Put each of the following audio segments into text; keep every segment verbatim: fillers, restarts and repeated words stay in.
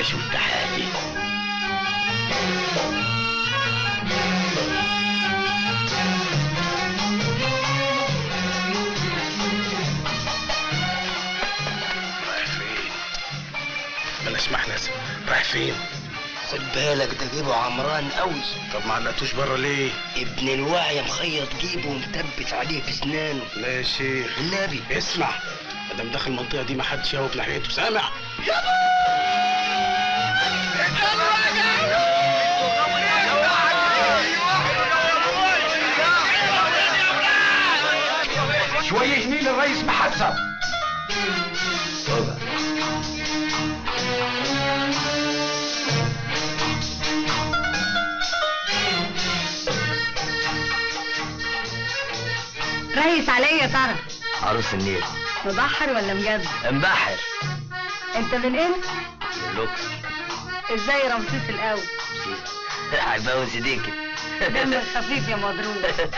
شفت حاجه. رايح فين؟ بلاش محنس، رايح فين؟ خد بالك ده جيبه عمران قوي. طب ما علقتوش بره ليه؟ ابن الواعي مخيط جيبه ومثبت عليه بسنانه. لا يا شيخ النبي اسمع، ما دام داخل المنطقه دي ما حدش يهوب ناحيته، سامع؟ شويه جميل الرئيس محسب. ريس عليا يا ترى؟ عروس النيل. مبحر ولا مجد؟ امبحر. انت من ايه؟ من لوكس. ازاي رمسيس الاول؟ عجباوي سيديكي. دمك خفيف يا مضروب.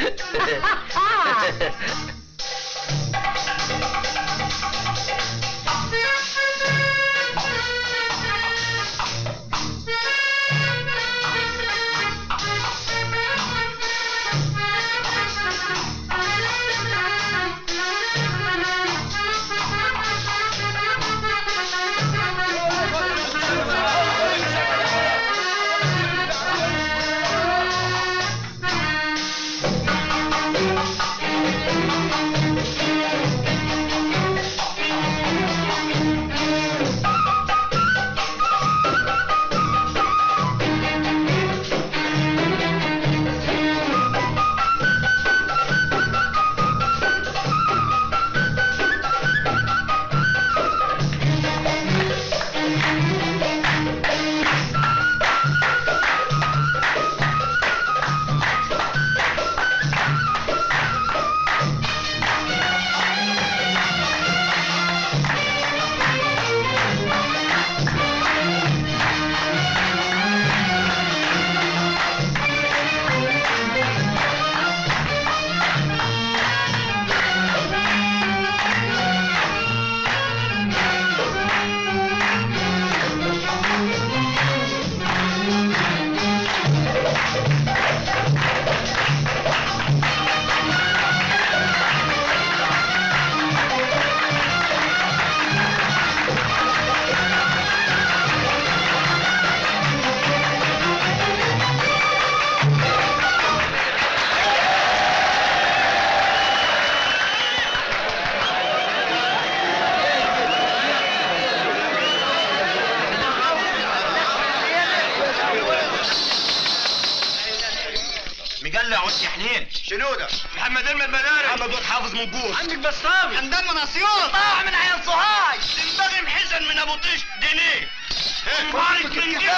مجلع وانت يا حنين. شنو ده؟ محمد علم المدارس. محمد دول حافظ موجود. عندك بسطامي. عندنا من اسيوط. طاع من عيال صهاج. تنبغي محزن من ابو طيش دينيه. مبارك من جدي.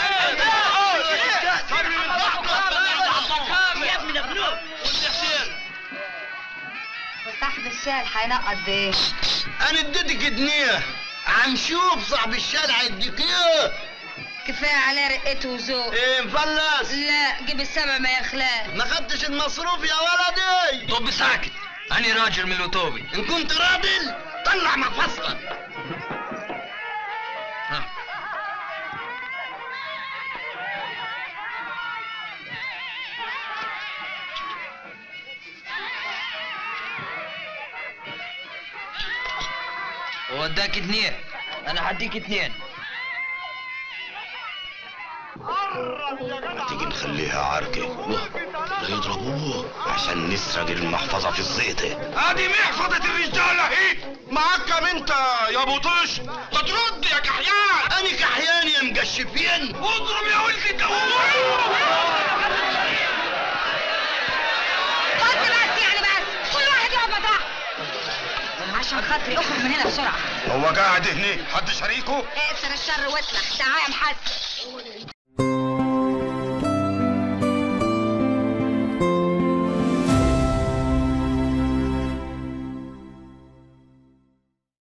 يا ابن ابنوك. صاحب الشارع هينقط بايه؟ انا اديتك جنيه. هنشوف صاحب الشارع يديك ايه. كفايه عليه رقته وذوق. ايه مفلس؟ لا جيب السبع ما يخلاه. ما خدتش المصروف يا ولدي. طب ساكت، أنا راجل من الأوتوبي. ان كنت راجل طلع مفصلك. ووداك اثنين، أنا هديك اثنين. ما تيجي نخليها عركة، لا يضربوه عشان نسرق المحفظة في الزيطة. هذه محفظة الرجالة هي. معاك كم انت يا ابو طيش؟ ترد يا كحيان. انا كحيان يا مقشفين. اضرب يا ولد الدوار. قلت بس يعني بس كل واحد يقعد مطرحه عشان خاطري. اخرج من هنا بسرعه. هو قاعد هنا، حد شريكه؟ اقصر الشر واطلع. تعال يا محسن.